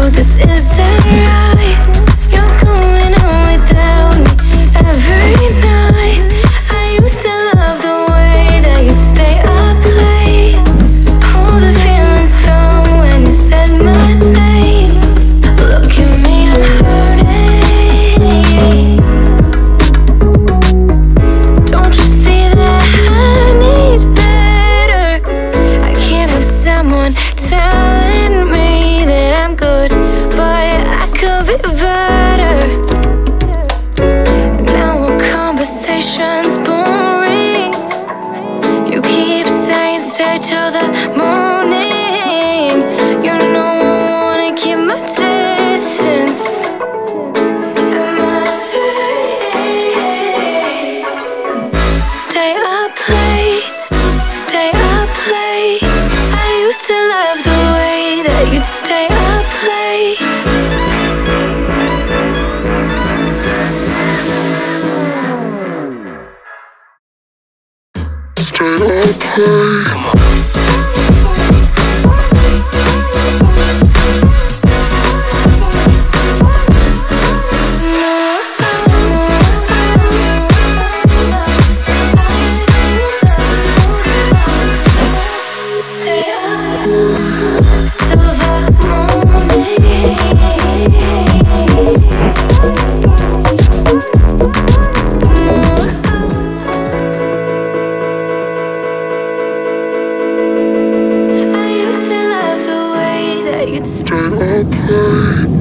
this isn't right. You're going on without me every night. I used to love the way that you'd stay up late. All the feelings felt when you said my name. Look at me, I'm hurting. Don't you see that I need better? I can't have someone telling me that I'm good, but I could be better. Now our conversation's boring. You keep saying stay till the morning. You know I wanna keep my distance and my space. Stay up late, stay up late. I used to love the way that you'd stay up late. Stay up late. Stay up till the morning. I used to love the way that you'd Stay up late.